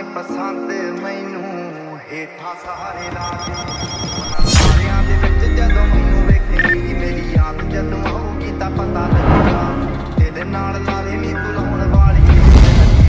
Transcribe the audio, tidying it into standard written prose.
पसंद मैनू हेठा सहारे राज सारियां दे विच जदों मैनू वेखेगी मेरी याद जदों आऊगी तां पता लगेगा तेरे नाल लारे नी तू